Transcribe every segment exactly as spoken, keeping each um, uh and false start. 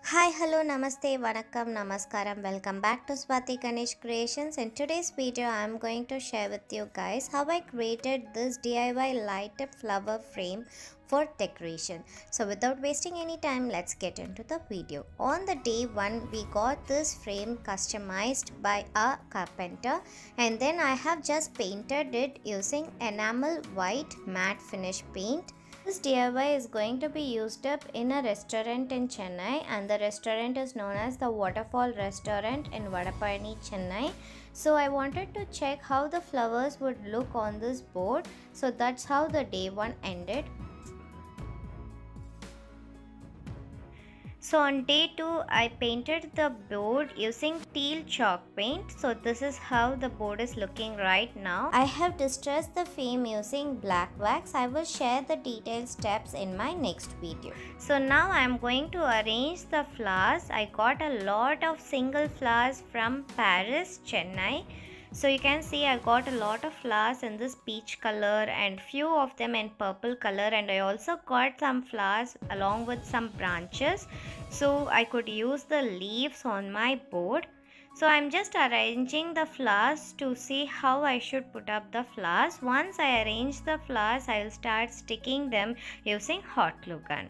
Hi, hello, namaste, vanakkam, namaskaram. Welcome back to Swati Ganesh Creations. In today's video, I'm going to share with you guys how I created this D I Y light up flower frame for decoration. So without wasting any time, let's get into the video. On the day one, we got this frame customized by a carpenter, and then I have just painted it using enamel white matte finish paint. This D I Y is going to be used up in a restaurant in Chennai, and the restaurant is known as the Waterfall Restaurant in Vadapalani, Chennai. So I wanted to check how the flowers would look on this board. So that's how the day one ended. So on day two, I painted the board using teal chalk paint. So this is how the board is looking right now. I have distressed the frame using black wax. I will share the detailed steps in my next video. So now I am going to arrange the flowers. I got a lot of single flowers from Paris, Chennai. So you can see I got a lot of flowers in this peach color and few of them in purple color, and I also got some flowers along with some branches so I could use the leaves on my board. So I'm just arranging the flowers to see how I should put up the flowers. Once I arrange the flowers, I will start sticking them using hot glue gun.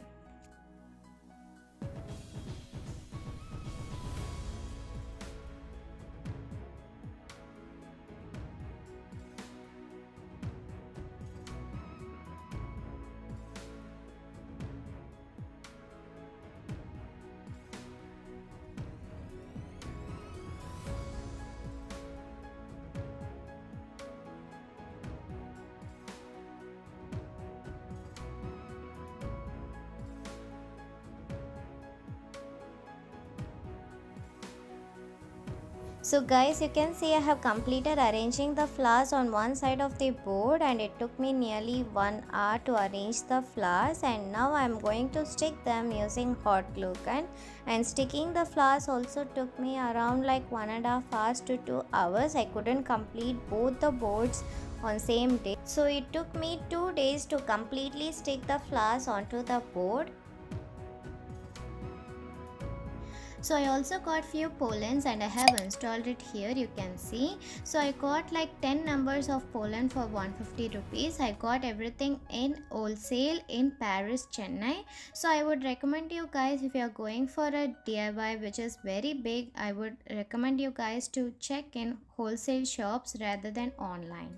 So guys, you can see I have completed arranging the flowers on one side of the board, and it took me nearly one hour to arrange the flowers, and now I am going to stick them using hot glue gun. And sticking the flowers also took me around like one and a half hours to two hours. I couldn't complete both the boards on same day. So it took me two days to completely stick the flowers onto the board. So I also got few pollens and I have installed it here, you can see. So I got like ten numbers of pollen for one hundred fifty rupees. I got everything in wholesale in Paris, Chennai. So I would recommend you guys, if you are going for a D I Y which is very big, I would recommend you guys to check in wholesale shops rather than online.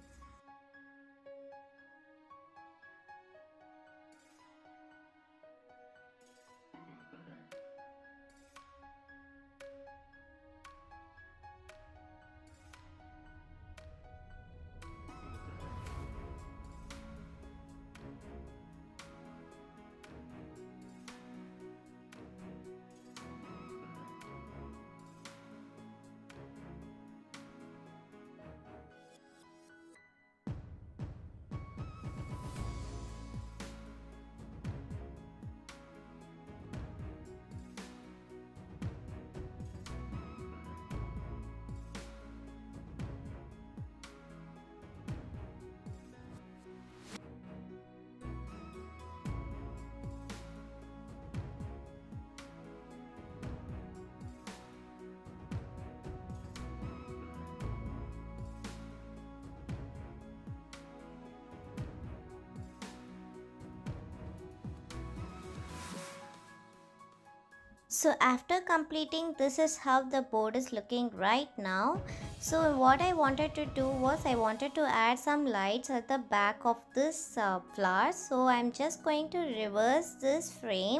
So after completing, this is how the board is looking right now. So what I wanted to do was I wanted to add some lights at the back of this uh, flower. So I'm just going to reverse this frame.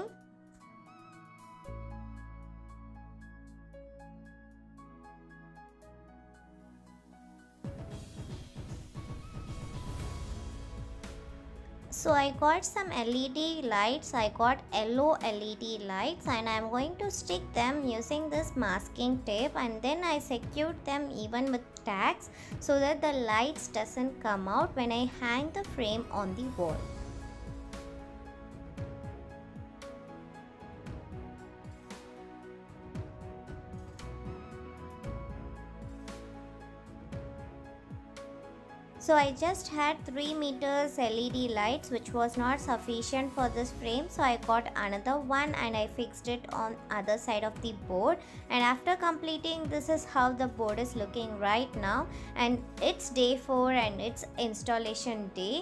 So I got some L E D lights, I got yellow L E D lights, and I am going to stick them using this masking tape, and then I secured them even with tags so that the lights doesn't come out when I hang the frame on the wall. So I just had three meters L E D lights, which was not sufficient for this frame, so I got another one and I fixed it on other side of the board. And after completing, this is how the board is looking right now, and it's day four and it's installation day.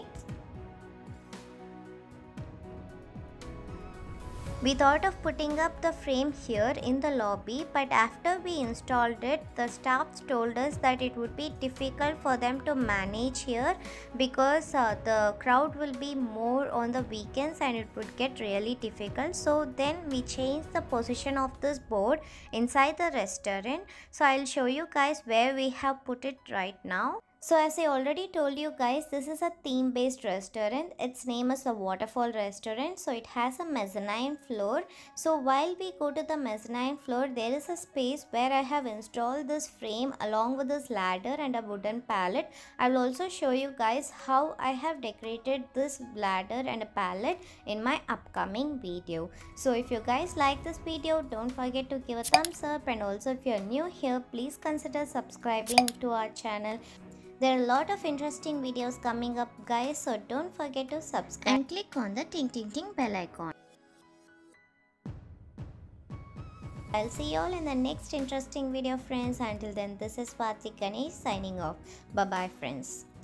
We thought of putting up the frame here in the lobby, but after we installed it, the staffs told us that it would be difficult for them to manage here because uh, the crowd will be more on the weekends and it would get really difficult. So then we changed the position of this board inside the restaurant. So I'll show you guys where we have put it right now. So as I already told you guys, this is a theme based restaurant. Its name is the Waterfall Restaurant. So it has a mezzanine floor. So while we go to the mezzanine floor, there is a space where I have installed this frame along with this ladder and a wooden pallet. I will also show you guys how I have decorated this ladder and a pallet in my upcoming video. So if you guys like this video, don't forget to give a thumbs up, and also if you are new here, please consider subscribing to our channel. There are a lot of interesting videos coming up, guys, so don't forget to subscribe and click on the ting ting ting bell icon. I'll see you all in the next interesting video, friends. Until then, this is Swati Ganesh signing off. Bye bye, friends.